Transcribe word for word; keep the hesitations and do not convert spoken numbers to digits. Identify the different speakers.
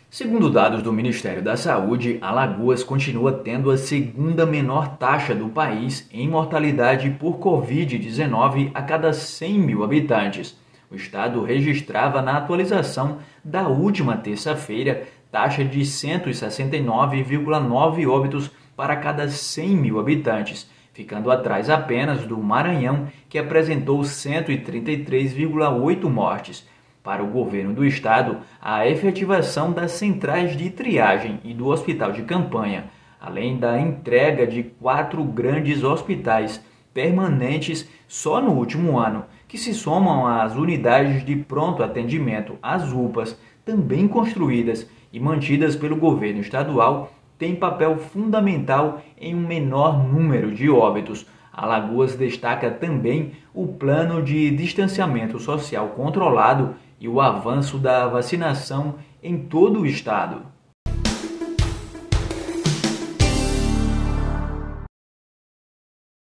Speaker 1: Segundo dados do Ministério da Saúde, Alagoas continua tendo a segunda menor taxa do país em mortalidade por covid dezenove a cada cem mil habitantes. O estado registrava na atualização da última terça-feira taxa de cento e sessenta e nove vírgula nove óbitos para cada cem mil habitantes, ficando atrás apenas do Maranhão, que apresentou cento e trinta e três vírgula oito mortes. Para o governo do estado, a efetivação das centrais de triagem e do hospital de campanha, além da entrega de quatro grandes hospitais permanentes só no último ano, que se somam às unidades de pronto atendimento, as U P As, também construídas e mantidas pelo governo estadual, tem papel fundamental em um menor número de óbitos. Alagoas destaca também o plano de distanciamento social controlado e o avanço da vacinação em todo o estado.